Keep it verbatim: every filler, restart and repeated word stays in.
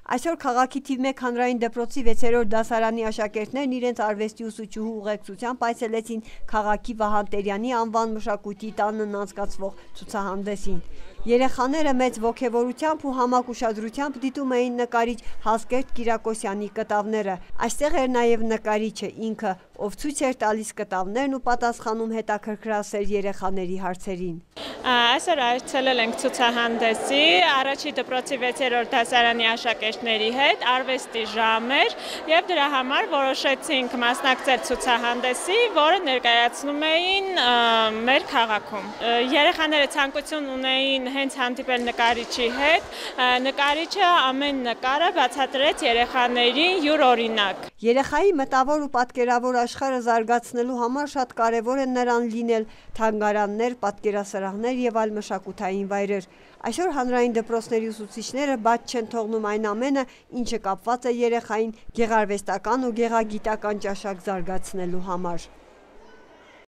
Այսօր քաղաքի թիվ մեկ հանրային դպրոցի վեցերորդ դասարանի աշակերտներն իրենց արվեստի ուսուցչուհու ուղեկցությամբ այցելեցին քաղաքի Վահան Տերյանի անվան մշակույթի տանն անցկացվող ցուցահանդեսին։ Երեխաները մեծ ոգևորությամբ ու համակ ուշադրությամբ դիտում էին նկարիչ Հասկերտ Կիրակոսյանի կտավները։ Այստեղ էր նաև նկարիչը ինքը, ով ցույց էր տալիս կտավներն ու պատասխանում հետաքրքրասեր երեխաների հարցերին։ Այսօր այցելել ենք ցուցահանդեսի առաջի դպրոցի վեցերորդ դասարանի աշակերտների հետ, արվեստի ժամ էր եւ դրա համար որոշեցինք մասնակցել ցուցահանդեսի, որը ներկայացնում էին մեր քաղաքում։ Երեխաները ցանկություն ունեին հենց հանդիպել նկարիչի հետ, նկարիչը ամեն նկարը բացատրեց երեխաներին յուրօրինակ։ Երեխայի մտավոր ու պատկերավոր աշխարհը զարգացնելու համար շատ կարևոր է նրան լինել թանգարաններ, պատկերասրահներ եւ այլ մշակութային վայրեր։ Այսօր հանրային դպրոցների ուսուցիչները բաց չեն թողնում այն ամենը, ինչը կապված է երեխային գեղարվեստական ու գեղագիտական ճաշակ զարգացնելու համար։